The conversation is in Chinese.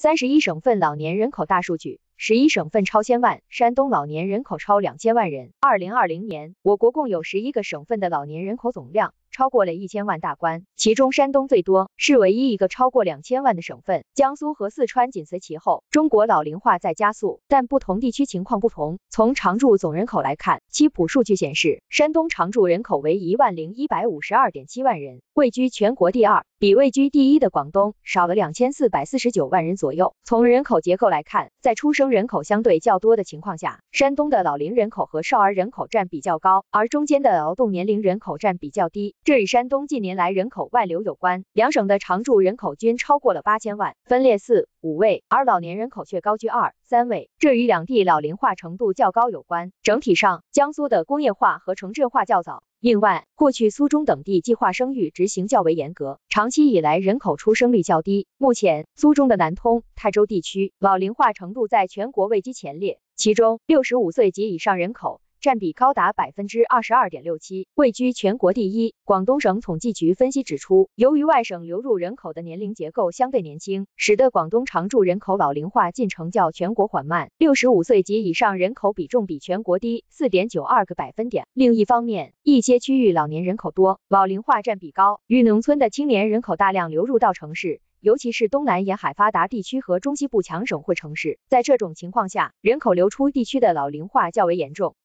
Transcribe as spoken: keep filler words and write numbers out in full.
三十一省份老年人口大数据，十一省份超千万，山东老年人口超两千万人。二零二零年，我国共有十一个省份的老年人口总量超过了一千万大关，其中山东最多，是唯一一个超过两千万的省份，江苏和四川紧随其后。中国老龄化在加速，但不同地区情况不同。从常住总人口来看，七普数据显示，山东常住人口为一万零一百五十二点七万人，位居全国第二，比位居第一的广东少了两千四百四十九万人左右。从人口结构来看，在出生人口相对较多的情况下，山东的老龄人口和少儿人口占比较高，而中间的劳动年龄人口占比较低。这与山东近年来人口外流有关，两省的常住人口均超过了八千万，分列四、五位，而老年人口却高居二、三位，这与两地老龄化程度较高有关。整体上，江苏的工业化和城镇化较早。另外，过去苏中等地计划生育执行较为严格，长期以来人口出生率较低。目前，苏中的南通、泰州地区老龄化程度在全国位居前列，其中六十五岁及以上人口占比高达 百分之二十二点六七， 位居全国第一。广东省统计局分析指出，由于外省流入人口的年龄结构相对年轻，使得广东常住人口老龄化进程较全国缓慢，六十五岁及以上人口比重比全国低 四点九二 个百分点。另一方面，一些区域老年人口多，老龄化占比高，与农村的青年人口大量流入到城市，尤其是东南沿海发达地区和中西部强省会城市。在这种情况下，人口流出地区的老龄化较为严重。